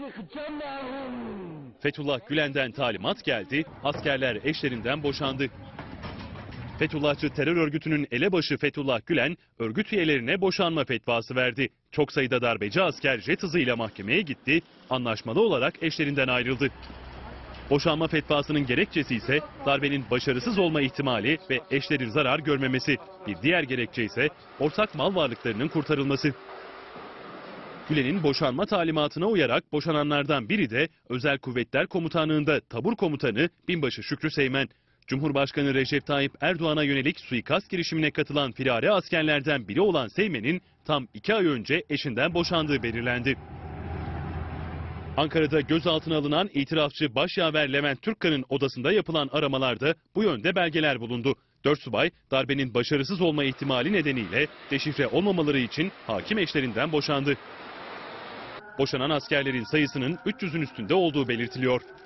Fethullah Gülen'den talimat geldi, askerler eşlerinden boşandı. Fethullahçı terör örgütünün elebaşı Fethullah Gülen, örgüt üyelerine boşanma fetvası verdi. Çok sayıda darbeci asker jet hızıyla mahkemeye gitti, anlaşmalı olarak eşlerinden ayrıldı. Boşanma fetvasının gerekçesi ise darbenin başarısız olma ihtimali ve eşlerin zarar görmemesi. Bir diğer gerekçe ise ortak mal varlıklarının kurtarılması. Gülen'in boşanma talimatına uyarak boşananlardan biri de Özel Kuvvetler Komutanlığı'nda tabur komutanı Binbaşı Şükrü Seymen. Cumhurbaşkanı Recep Tayyip Erdoğan'a yönelik suikast girişimine katılan firari askerlerden biri olan Seymen'in tam 2 ay önce eşinden boşandığı belirlendi. Ankara'da gözaltına alınan itirafçı Başyaver Levent Türkkan'ın odasında yapılan aramalarda bu yönde belgeler bulundu. 4 subay darbenin başarısız olma ihtimali nedeniyle deşifre olmamaları için hakim eşlerinden boşandı. Boşanan askerlerin sayısının 300'ün üstünde olduğu belirtiliyor.